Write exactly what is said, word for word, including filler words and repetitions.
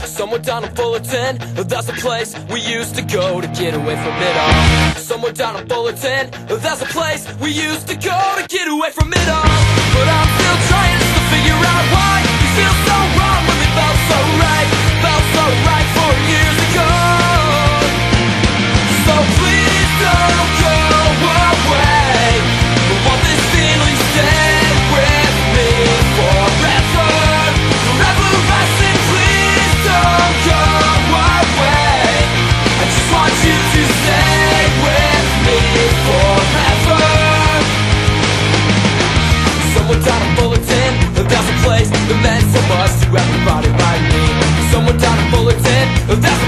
Somewhere down in Fullerton, that's a place we used to go to get away from it all. Somewhere down in Fullerton, that's a place we used to go to get away from it all. But I'm still trying to figure out why you feel so wrong when it felt so right, felt so right four years ago. So please don't go away. I want this feeling stay with me forever. Forever I say please don't go away. I just want you to stay with me forever. Someone down in Fullerton, that's a place that meant so much to everybody like me. Someone down in Fullerton, that's a